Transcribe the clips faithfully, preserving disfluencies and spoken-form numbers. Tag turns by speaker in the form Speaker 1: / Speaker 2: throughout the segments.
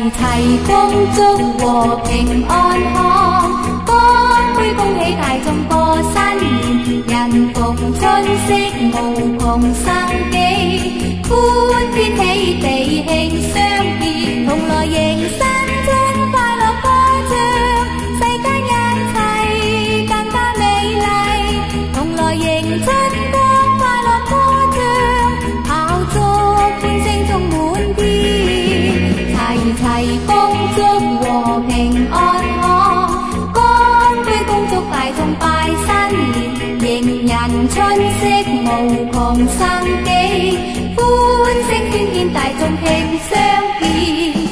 Speaker 1: 齐恭祝和平安康，干杯恭喜大众過新年，人逢春色無窮生機，歡天喜地慶相見，同來迎新春快樂歌唱，世間一切更加美麗，同來迎春光快樂歌唱，炮竹歡聲充滿天，齊齊恭祝和平安康，乾杯恭祝大眾拜新年，迎人春色無窮生機，歡聲喧天大眾慶相見。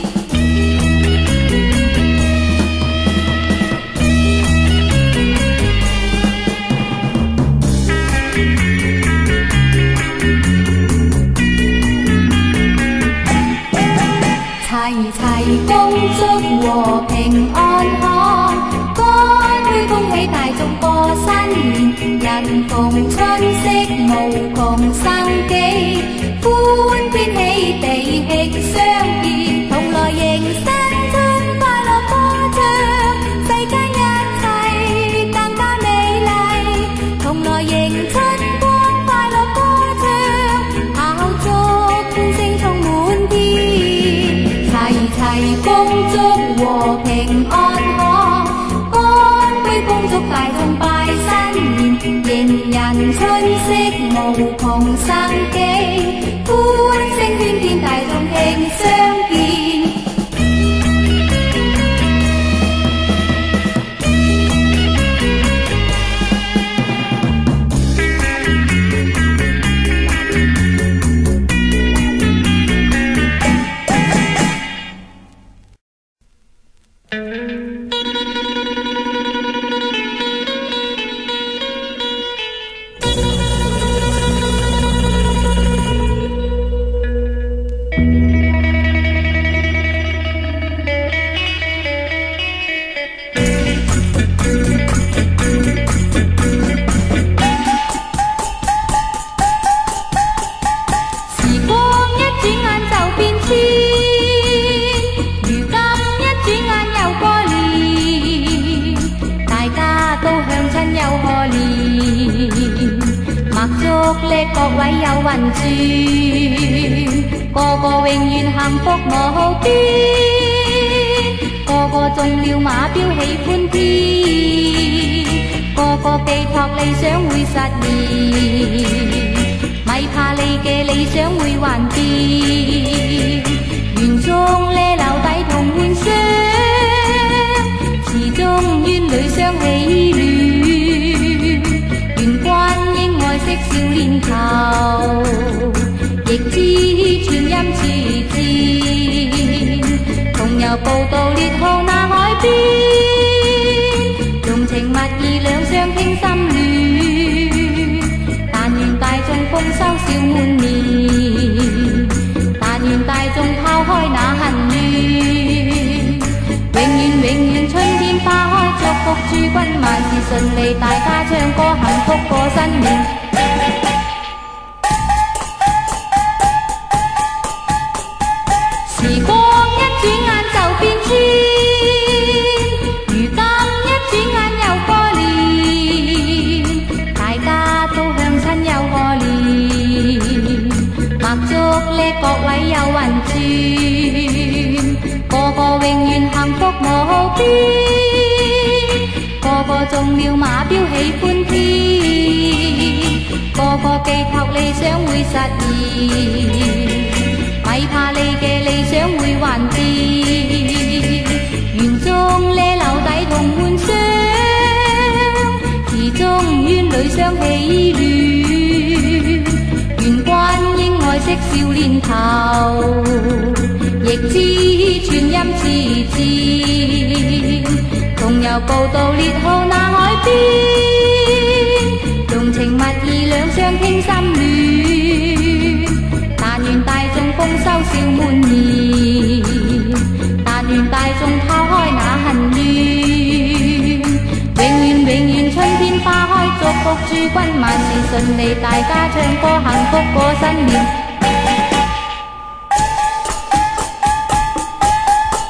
Speaker 1: 齊齊恭祝和平安康，乾杯恭喜大眾過新年，人逢春色無窮生機，歡天喜地慶相見，同來迎新春快樂歌唱，世間一切更加美麗，同來迎春光快樂歌唱，炮竹歡聲充滿天，齊齊恭祝和平安康，乾杯恭祝大眾拜新年，迎人春色無窮生機，歡聲喧天大眾慶相見。各位有運轉，個個永遠幸福無邊，個個中了馬標喜歡天，個個寄託理想會實現，咪怕你嘅理想會幻變，願中呢留底同歡相，始終願侶相喜戀，願關應愛惜少年頭，亦知傳音似箭，同遊步到烈號那海邊，用情蜜意兩相傾心戀，但願大眾豐收笑滿面，但願大眾拋開那恨怨，永遠永遠春天花開，祝福諸君萬事順利，大家唱歌幸福過新年。時光一轉眼就變遷，如今一轉眼又過年，大家都向親友賀年，麥祝呢各位有運轉，個個永遠幸福無邊，個個中了馬標喜歡天，個個寄託理想會實現，咪怕你嘅理想會幻變，願中呢留底同歡相，始終願侶相喜戀，願關應愛惜少年頭，亦知傳音似箭，同遊步到烈號那海邊，用情蜜意兩相傾心戀，但願大眾豐收笑滿面，但願大眾拋開那恨怨，永遠永遠春天花開，祝福諸君萬事順利，大家唱歌幸福過新年。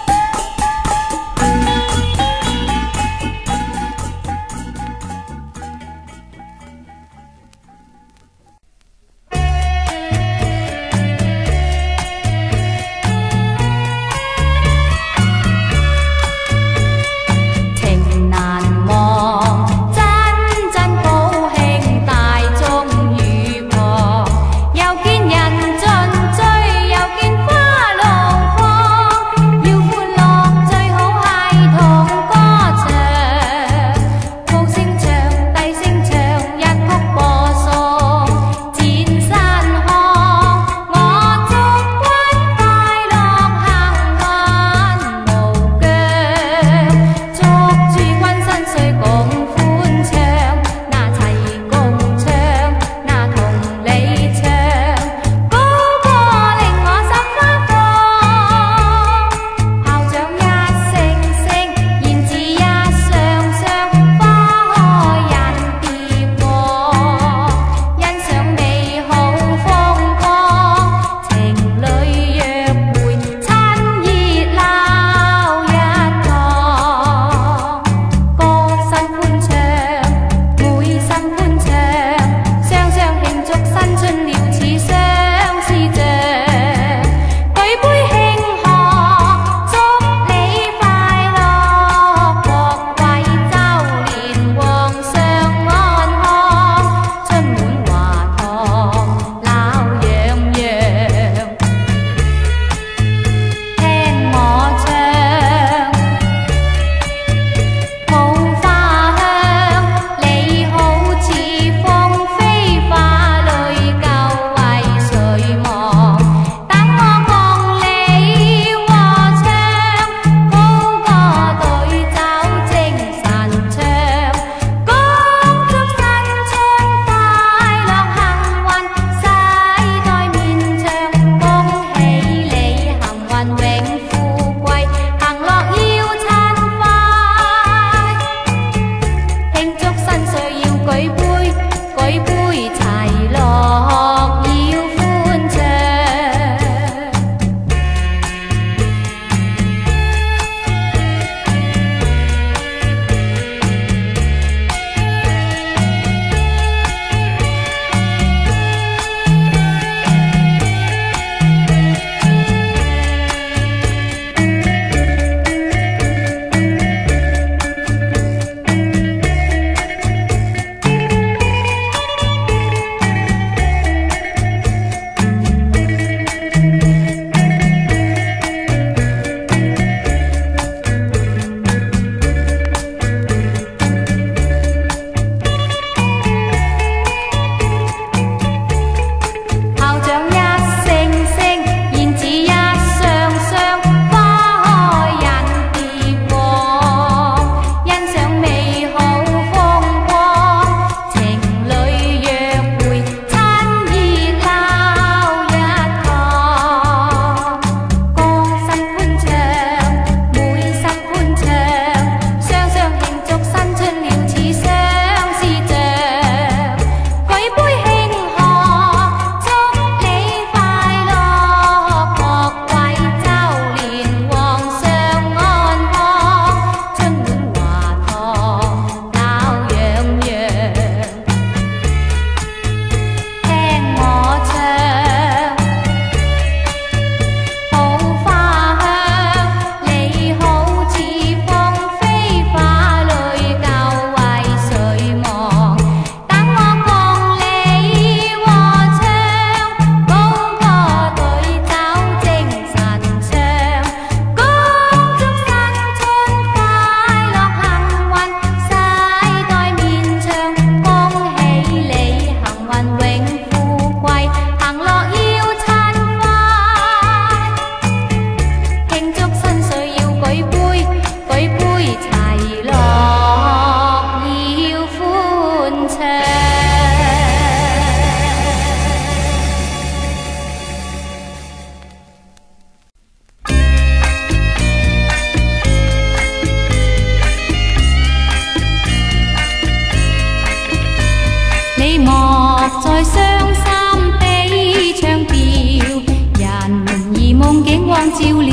Speaker 1: 光照了，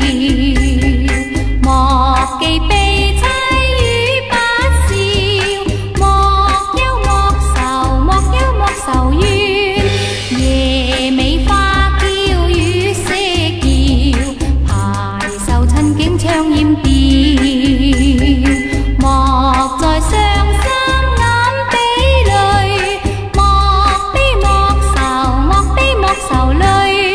Speaker 1: 莫記悲凄與不笑，莫憂莫愁，莫憂莫愁怨。夜尾花嬌與色謠，排繡襯景唱豔調，莫在傷心眼比淚，莫悲莫愁，莫悲莫愁淚。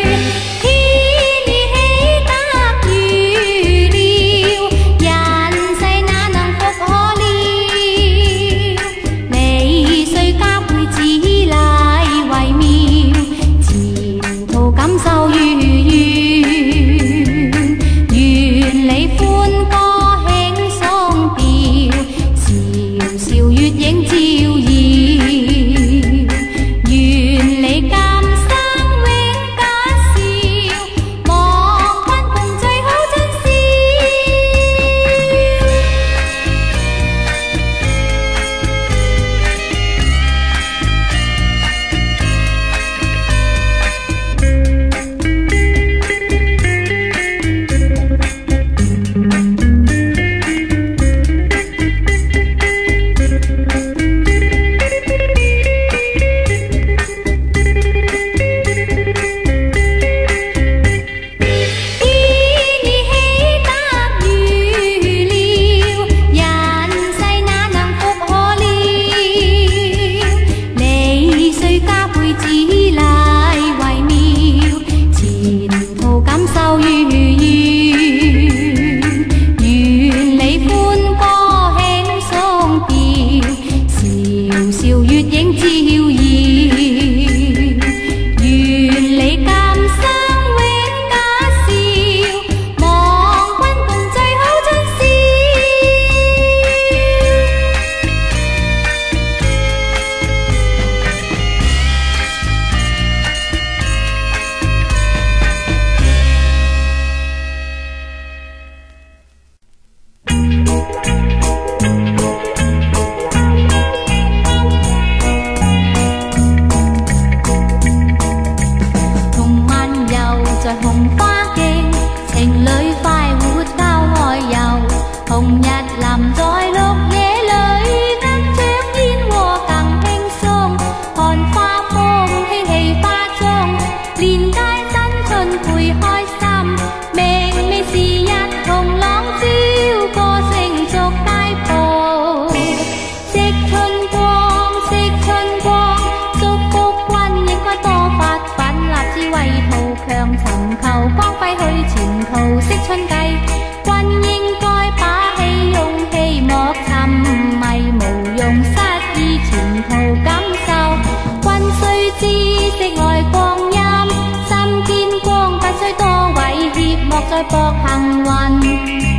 Speaker 1: 博幸運，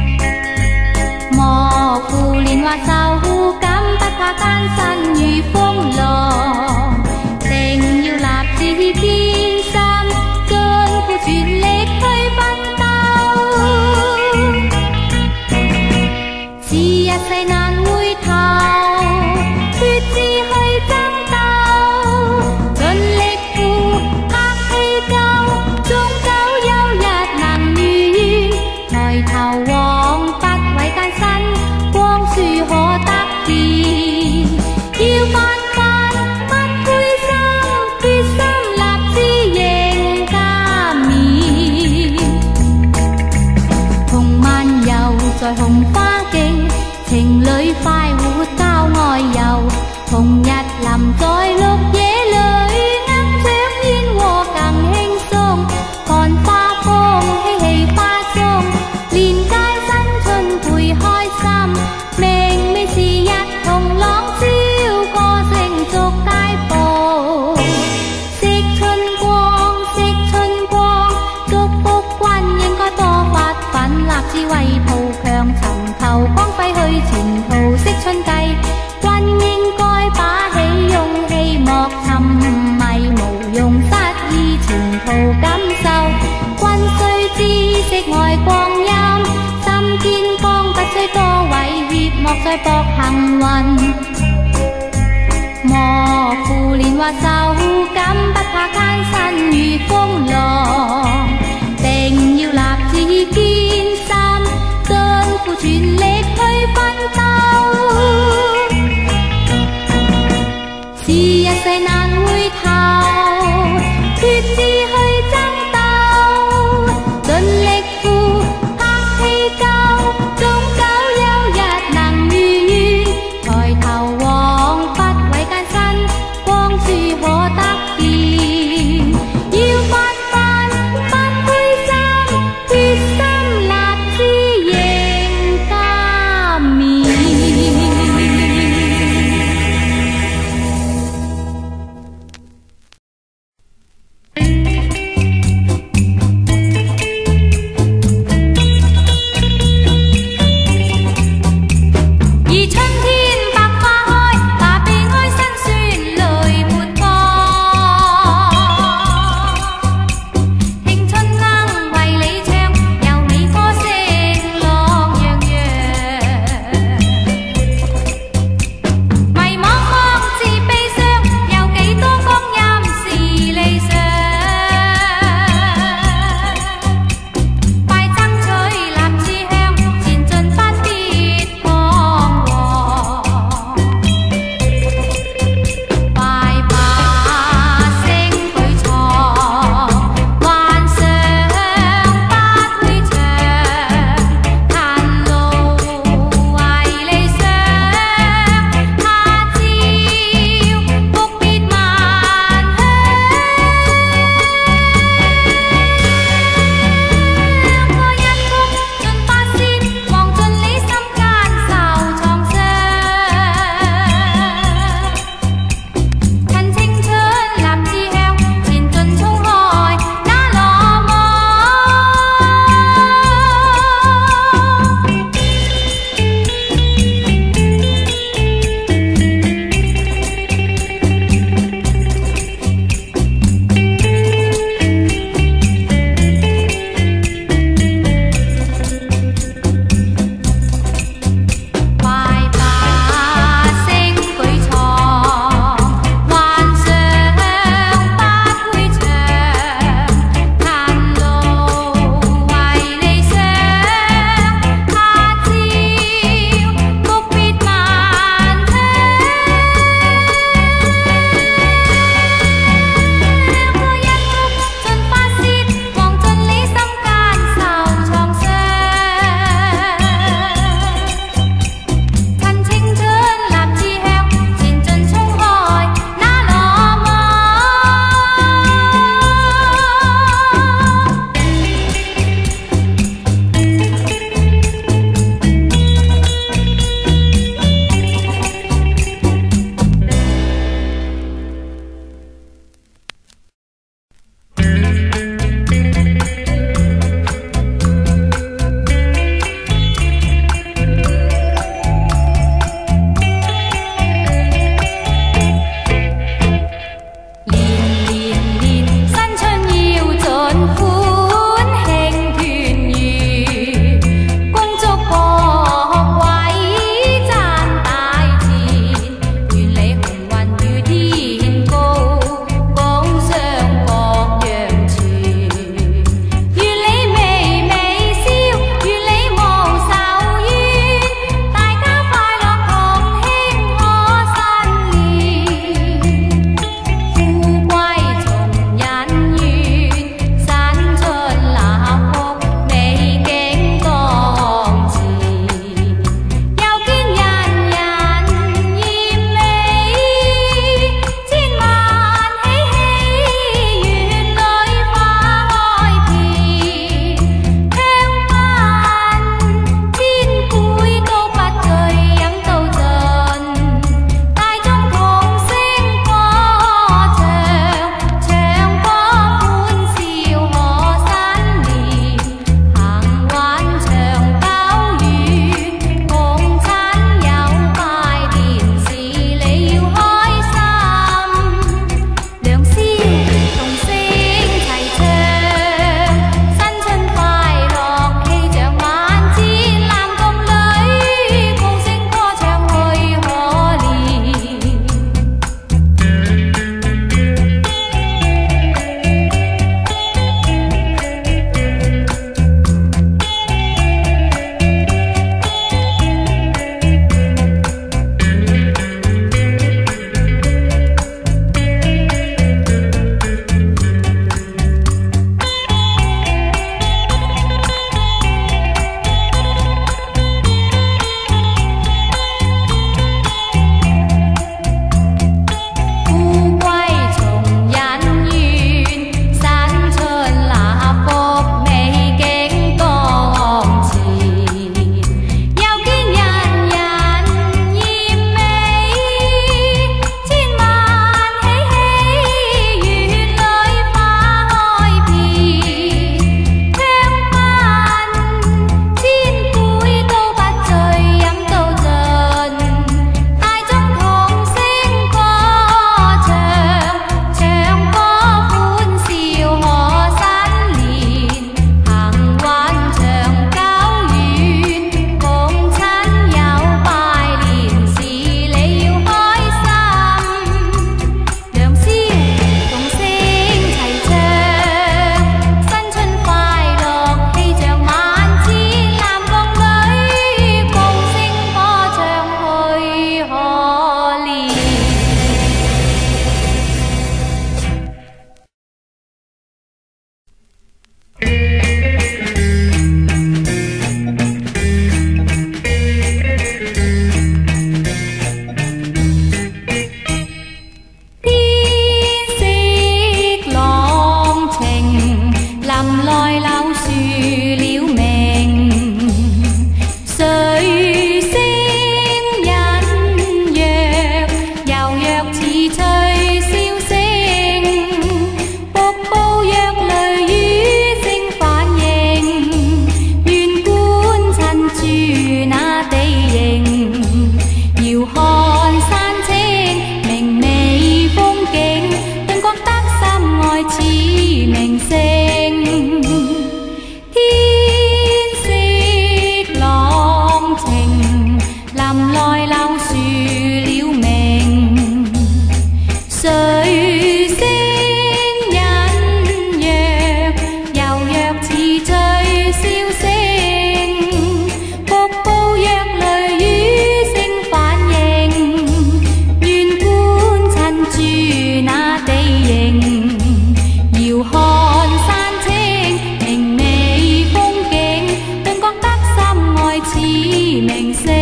Speaker 1: 莫負年華受感，不怕艱辛與風浪，定要立志堅心，盡付全力去奮鬥。是日世難回頭，決志去爭鬥，盡力負客氣夠，終究有日能如願。抬頭望不畏艱辛，光樹可得見。要發奮不灰心，決心立志迎加冕。同漫遊在紅花徑，情侶快活郊外遊，紅日臨在綠野裏，握着煙鍋更輕鬆，看花風嬉戲花中，連街新春倍開心，明媚時日同朗照，歌聲逐街步，惜春光惜春光，祝福君應該多發奮，立志為圖強，尋求光輝去前途，惜春計，君應該把起勇氣，莫沉迷無用失意前途感受。君須知識愛光陰，心堅剛不需多偉業，莫再搏幸運。莫負年華受感，不怕艱辛與風浪，定要立明星。天色朗晴，林內柳樹了鳴，水聲隱約，柔弱似醉簫聲，瀑布若淚雨聲反應，願觀親住那地形，遙看山青明媚風景，頓覺得心愛似明星。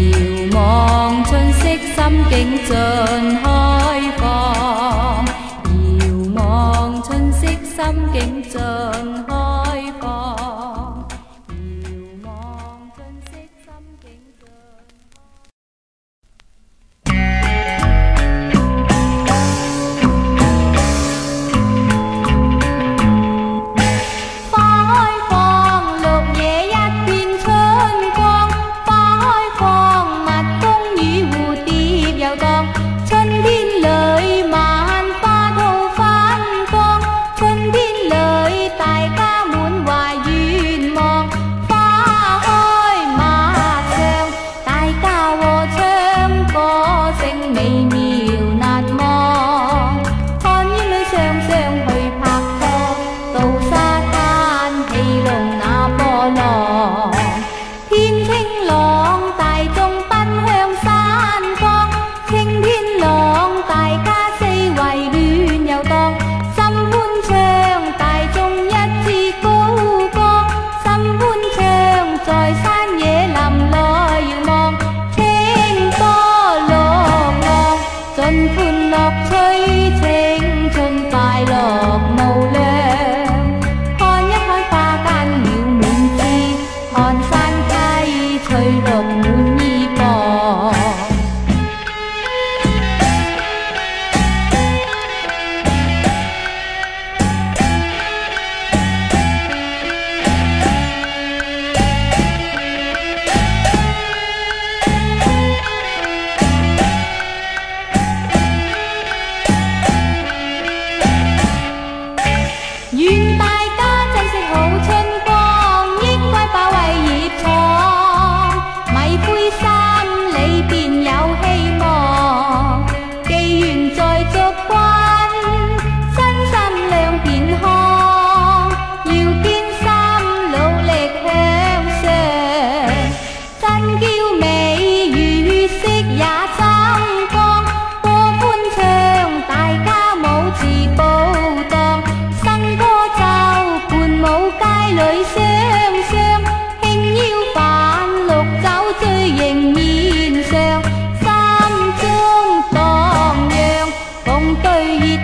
Speaker 2: 景盡開放。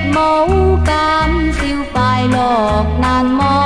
Speaker 1: 冇減少快樂難忘。